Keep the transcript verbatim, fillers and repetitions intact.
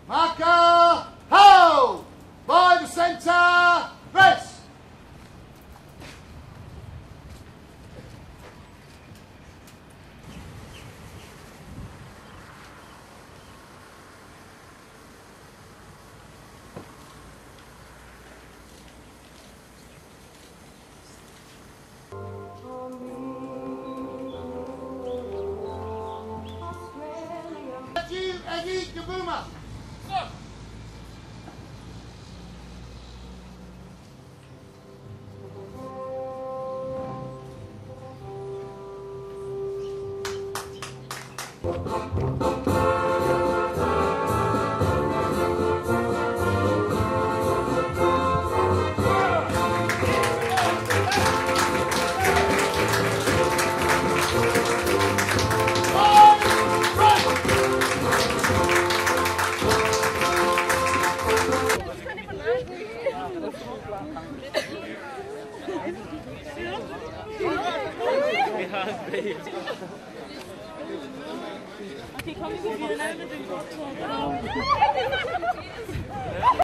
Marker, hold! By the centre, race! You, Eddie, Kabuma! Stop! Okay, komm, wir probieren eine, den Gott.